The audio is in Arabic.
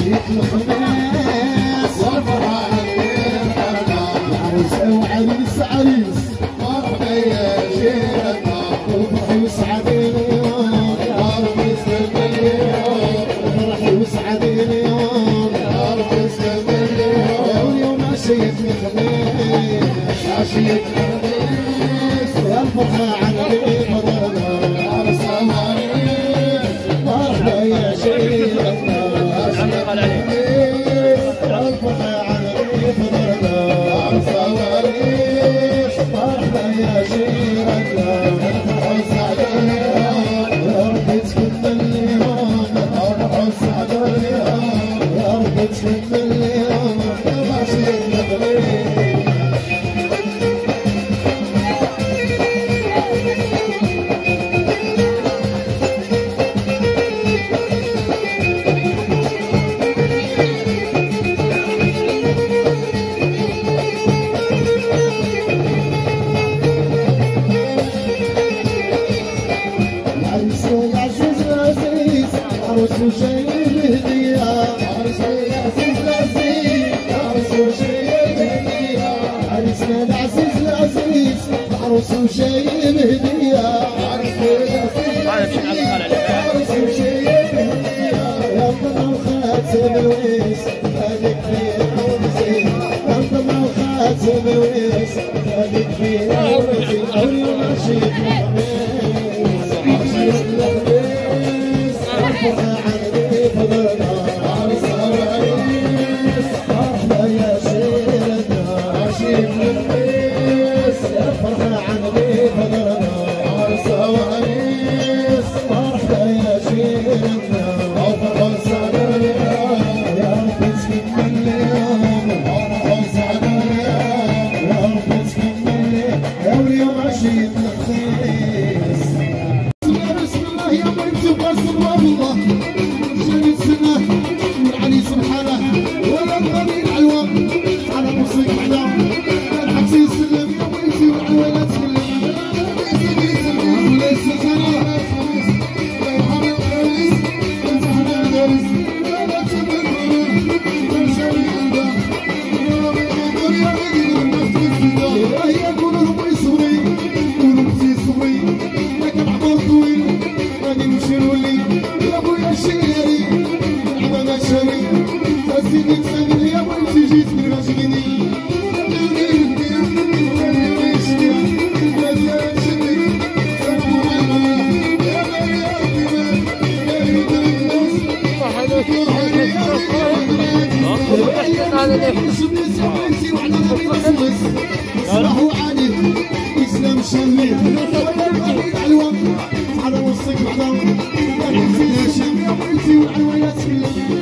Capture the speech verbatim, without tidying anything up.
مشيت الخميس والفرحة عريس وعريس عريس مرحبا يا جيراننا وفرحي وسعادي اليوم يا رب يسلم اليوم وفرحي وسعادي اليوم يا رب يسلم اليوم واليوم عشية الخميس عشية الخميس والفرحة على الفضل عرس وعريس مرحبا يا جيراننا والفرحة على الفضل عرس وعريس مرحبا يا جيراننا يا رب تكمل اليوم يا رب سعد اليوم يا رب تكمل اليوم ماشي الخميس عروس وجايب هدية عروس العزيز العزيز عروس وجايب هدية عريسنا العزيز العزيز عروس وجايب هدية عروس العزيز العزيز عروس وجايب هدية يا طمع وخاتم الويس هذيك فيها عروسي يا طمع وخاتم الويس هذيك فيها عروسي اليوم عشية الخميس عشية الخميس الفرحة على فضلنا عرس وعريس مرحبا يا جيراننا عشية الخميس الفرحة على فضلنا عرس وعريس مرحبا يا جيراننا وفرحة سعد اليوم يا رب تكمل اليوم وفرحة سعد اليوم يا رب تكمل اليوم عشية الخميس بسم الله يا بنتي وقسم والله جاني السنة والعلي سبحانه ولا بغني العلوة على موسيقى حدا الحبس يسلم يا بنتي والعلوة تسلم يسلم يسلم وليس سنة لا يرحم الخميس انت حدا الدارس لا تبقى تمشي عندها يا بنتي يا بنتي الناس تسلم هي كلهم يصبري كلهم يصبري لكن عمر طويل غادي نمشي نولي يا بويا شيري نعمة ما شاري تسيني تسالي يا بنتي جيت من غاشقيني صباحو عالي اسلام شامي على وسطك بعضهم يا بنتي هاشم يا بنتي والعلويات كلها